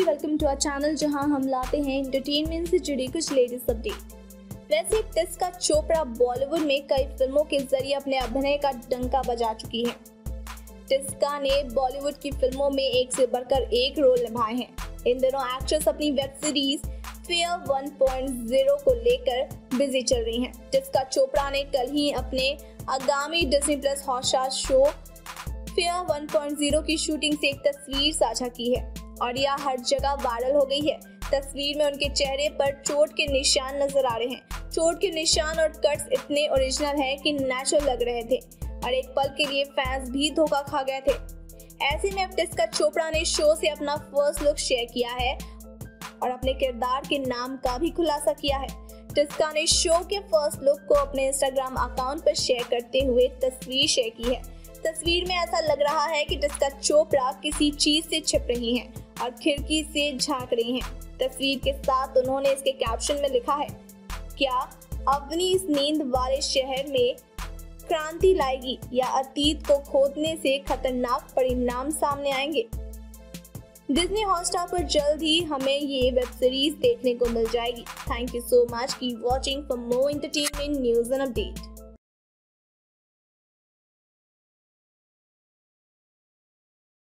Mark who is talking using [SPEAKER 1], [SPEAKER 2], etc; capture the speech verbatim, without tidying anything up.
[SPEAKER 1] Everybody, welcome to our channel जहां हम लाते हैं एंटरटेनमेंट से जुड़ी कुछ लेटेस्ट अपडेट। वैसे टिस्का चोपड़ा बॉलीवुड में कई फिल्मों के जरिए अपने अभिनय का डंका बजा चुकी हैं। टिस्का ने बॉलीवुड की फिल्मों में एक से बढ़कर एक रोल निभाए हैं। इन दिनों एक्ट्रेस अपनी web series fair one point zero को लेकर बिजी चल रही हैं। टिस्का चोपड़ा ने कल ही अपने आगामी Disney plus Hotstar show fair one point zero की शूटिंग से एक तस्वीर साझा की है और यह हर जगह वायरल हो गई है। तस्वीर में उनके चेहरे पर चोट के निशान नजर आ रहे हैं। चोट के निशान और कट्स इतने ओरिजिनल हैं कि नेचुरल लग रहे थे और एक पल के लिए फैंस भी धोखा खा गए थे। ऐसे में अब टिस्का चोपड़ा ने शो से अपना फर्स्ट लुक शेयर किया है और अपने किरदार के नाम का भी खुलासा किया है। टिस्का ने शो के फर्स्ट लुक को अपने इंस्टाग्राम अकाउंट पर शेयर करते हुए तस्वीर शेयर की है। तस्वीर में ऐसा लग रहा है कि टिस्का चोपड़ा किसी चीज से छिप रही हैं और खिड़की से झांक रही हैं। तस्वीर के साथ उन्होंने इसके कैप्शन में लिखा है, क्या अवनी इस नींद वाले शहर में क्रांति लाएगी या अतीत को खोदने से खतरनाक परिणाम सामने आएंगे। डिज्नी हॉटस्टार पर जल्द ही हमें ये वेब सीरीज देखने को मिल जाएगी। Thank you so much keep watching for more entertainment news and update.